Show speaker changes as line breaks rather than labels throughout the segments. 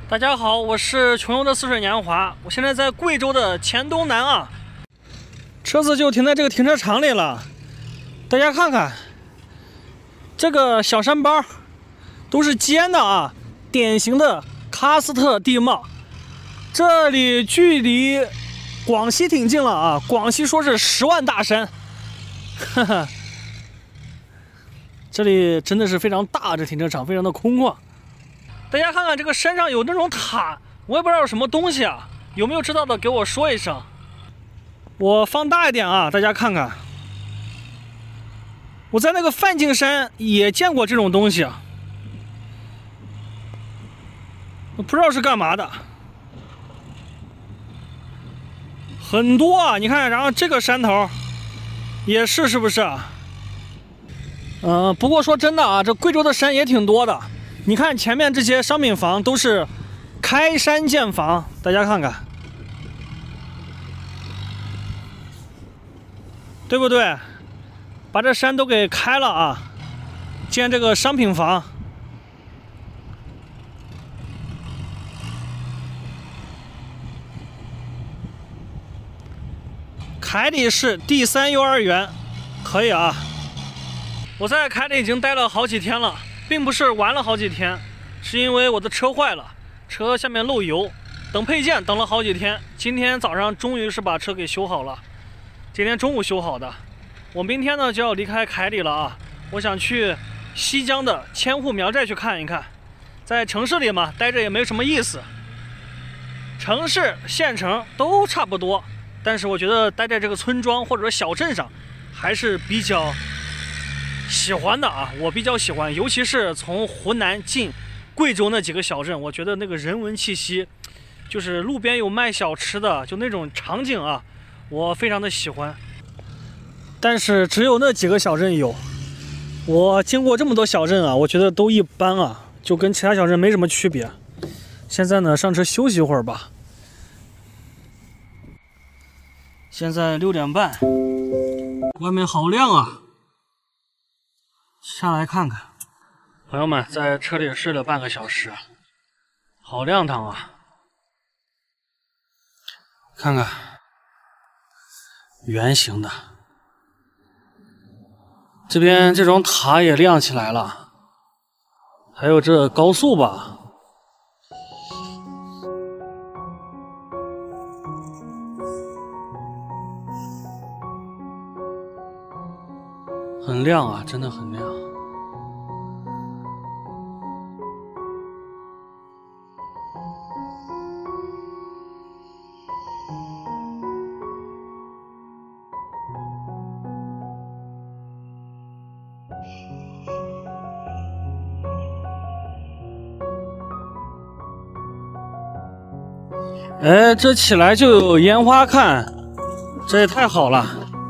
大家好，我是穷游的似水年华，我现在在贵州的黔东南啊，车子就停在这个停车场里了。大家看看，这个小山包都是尖的啊，典型的喀斯特地貌。这里距离广西挺近了啊，广西说是10万大山，哈哈，这里真的是非常大，这停车场非常的空旷。大家看看这个山上有那种塔，我也不知道有什么东西啊，有没有知道的给我说一声。我放大一点啊，大家看看，我在那个梵净山也见过这种东西啊，我不知道是干嘛的，很多啊，你看，然后这个山头也是，是不是啊？不过说真的啊，这贵州的山也挺多的。你看前面这些商品房都是开山建房，大家看看，对不对？把这山都给开了啊，建这个商品房。凯里市第3幼儿园，可以啊。我在凯里已经待了好几天了。并不是玩了好几天，是因为我的车坏了，车下面漏油，等配件等了好几天，今天早上终于是把车给修好了，今天中午修好的。我明天呢就要离开凯里了啊，我想去西江的千户苗寨去看一看。在城市里嘛，待着也没什么意思，城市县城都差不多，但是我觉得待在这个村庄或者小镇上还是比较喜欢的啊，我比较喜欢，尤其是从湖南进贵州那几个小镇，我觉得那个人文气息，就是路边有卖小吃的，就那种场景啊，我非常的喜欢。但是只有那几个小镇有，我经过这么多小镇啊，我觉得都一般啊，就跟其他小镇没什么区别。现在呢，上车休息一会儿吧。现在6点半，外面好亮啊。下来看看，朋友们，在车里睡了半个小时，好亮堂啊！看看，圆形的，这边这种塔也亮起来了，还有这高速吧，很亮啊，真的很亮。哎，这起来就有烟花看，这也太好了。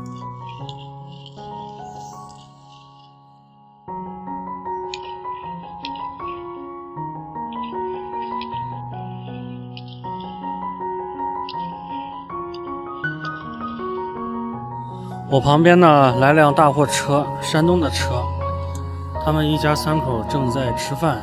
我旁边呢来辆大货车，山东的车，他们一家3口正在吃饭。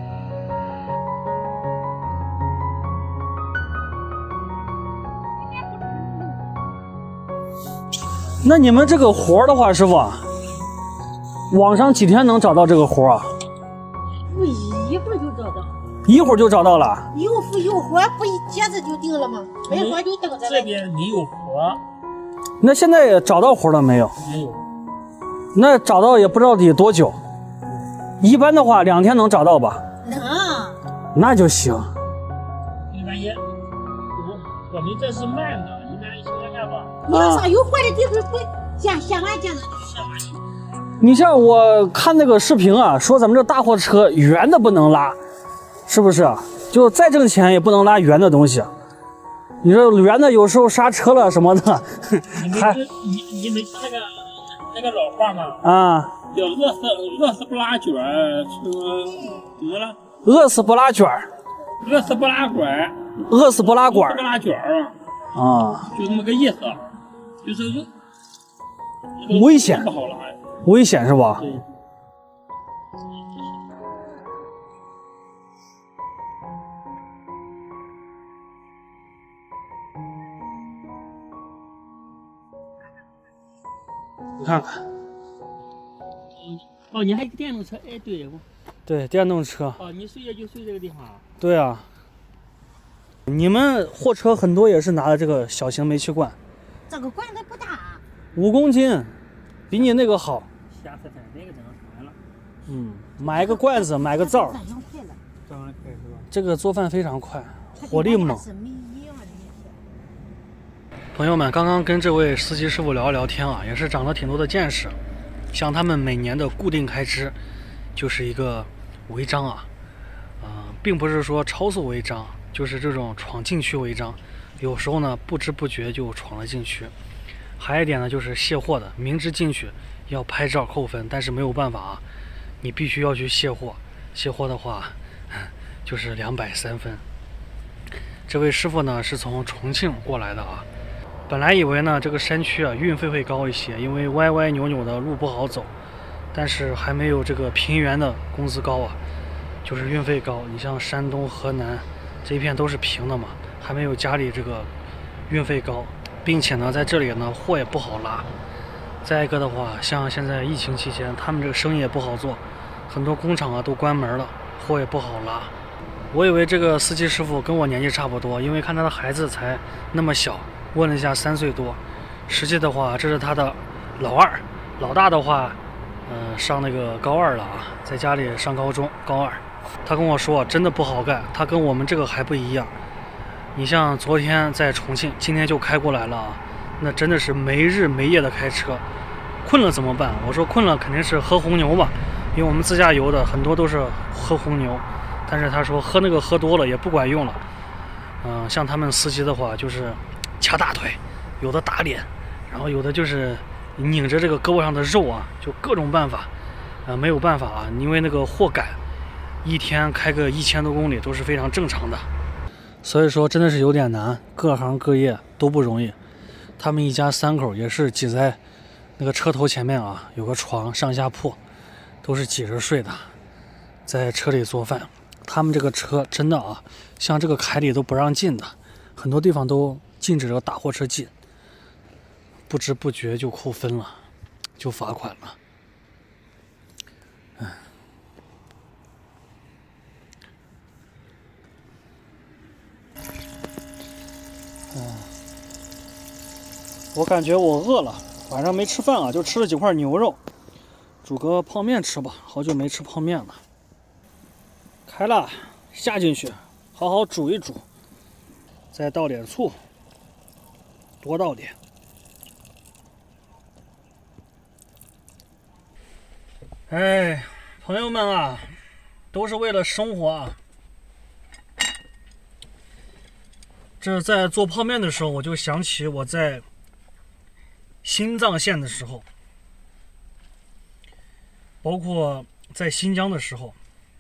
那你们这个活的话，师傅，网上几天能找到这个活啊？
不一会儿就找到，
一会儿就找到了。
有活不一接着就定了吗？没活就等着。
这边没有活。
那现在找到活了没有？
没有。
那找到也不知道得多久。一般的话2天能找到吧？
能。
那就行。
一般也，我们这是慢的，一般情况下吧。
你要上有活的地方，不先完接着。
你像我看那个视频啊，说咱们这大货车圆的不能拉，是不是？就再挣钱也不能拉圆的东西。你说圆的有时候刹车了什么的，
你没听那个老话吗？
啊，
叫饿死不拉卷儿，怎么了？
饿死不拉卷儿，
饿死不拉管，
饿死不拉管儿
不拉卷儿
啊，
就这么个意思，就是
危险
不好拉。
危险是吧？
对。
你看看。
哦，你还有个电动车？哎，对，
对，电动车。
哦，你睡觉就睡这个地方。
对啊。你们货车很多也是拿的这个小型煤气罐。
这个罐子不大
，5公斤，比你那个好。
下次看那个整个完了。
买个罐子，买个灶。
这样快是吧？
这个做饭非常快，火力猛。朋友们，刚刚跟这位司机师傅聊一聊天啊，也是长了挺多的见识。像他们每年的固定开支，就是一个违章啊，并不是说超速违章，就是这种闯禁区违章，有时候呢不知不觉就闯了禁区。还有一点呢，就是卸货的，明知进去要拍照扣分，但是没有办法啊，你必须要去卸货。卸货的话，就是230分。这位师傅呢是从重庆过来的啊。本来以为呢这个山区啊运费会高一些，因为歪歪扭扭的路不好走，但是还没有这个平原的工资高啊，就是运费高。你像山东、河南这一片都是平的嘛，还没有家里这个运费高，并且呢在这里呢货也不好拉。再一个的话，像现在疫情期间，他们这个生意也不好做，很多工厂啊都关门了，货也不好拉。我以为这个司机师傅跟我年纪差不多，因为看他的孩子才那么小。问了一下3岁多，实际的话这是他的老二，老大的话，上那个高2了啊，在家里上高中高2。他跟我说真的不好干，他跟我们这个还不一样。你像昨天在重庆，今天就开过来了啊，那真的是没日没夜的开车。困了怎么办？我说困了肯定是喝红牛嘛，因为我们自驾游的很多都是喝红牛，但是他说喝那个喝多了也不管用了。像他们司机的话就是掐大腿，有的打脸，然后有的就是拧着这个胳膊上的肉啊，就各种办法，没有办法啊，因为那个货赶，一天开个1000多公里都是非常正常的，所以说真的是有点难，各行各业都不容易。他们一家3口也是挤在那个车头前面啊，有个床上下铺，都是挤着睡的，在车里做饭。他们这个车真的啊，像这个凯里都不让进的，很多地方都禁止这个大货车进，不知不觉就扣分了，就罚款了。我感觉我饿了，晚上没吃饭啊，就吃了几块牛肉，煮个泡面吃吧，好久没吃泡面了。开了，下进去，好好煮一煮，再倒点醋，多倒点。哎，朋友们啊，都是为了生活啊。这在做泡面的时候，我就想起我在新藏线的时候，包括在新疆的时候，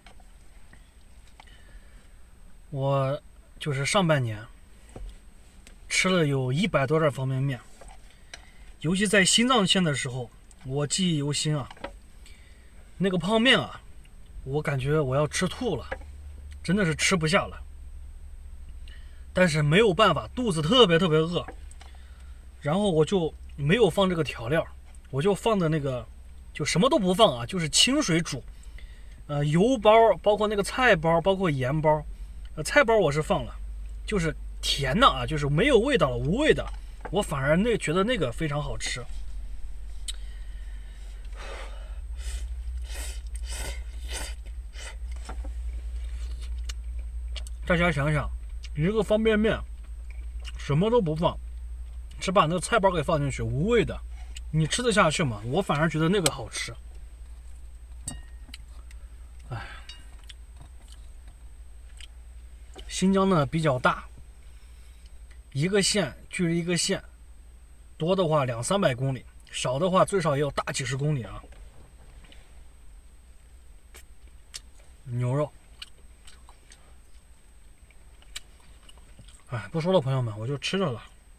我就是上半年吃了有100多袋方便面，尤其在新藏线的时候，我记忆犹新啊。那个泡面啊，我感觉我要吃吐了，真的是吃不下了。但是没有办法，肚子特别饿，然后我就没有放这个调料，我就放的那个，就什么都不放啊，就是清水煮，油包，包括那个菜包，包括盐包，菜包我是放了，就是甜的啊，就是没有味道了，无味的，我反而觉得那个非常好吃。大家想想，一个方便面什么都不放，只把那个菜包给放进去，无味的，你吃得下去吗？我反而觉得那个好吃。哎，新疆呢比较大，一个县距离一个县，多的话200-300公里，少的话最少也有大几十公里啊。牛肉。哎，不说了，朋友们，我就吃着了。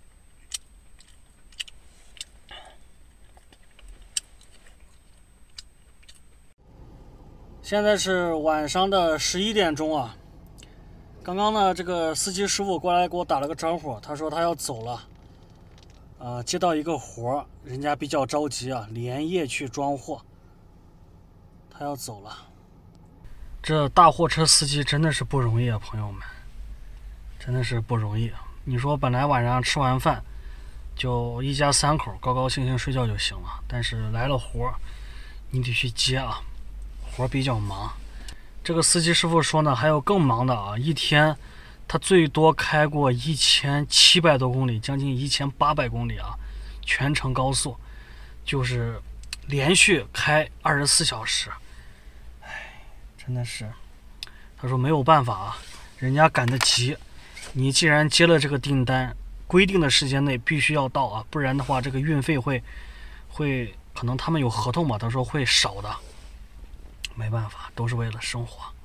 现在是晚上的11点钟啊。刚刚呢，这个司机师傅过来给我打了个招呼，他说他要走了。 接到一个活儿，人家比较着急啊，连夜去装货，他要走了。这大货车司机真的是不容易啊，朋友们，真的是不容易。你说本来晚上吃完饭就一家3口高高兴兴睡觉就行了，但是来了活儿，你得去接啊，活儿比较忙。这个司机师傅说呢，还有更忙的啊，一天他最多开过1700多公里，将近1800公里啊，全程高速，就是连续开24小时。哎，真的是，他说没有办法啊，人家赶得急，你既然接了这个订单，规定的时间内必须要到啊，不然的话这个运费会可能他们有合同嘛，他说会少的，没办法，都是为了生活。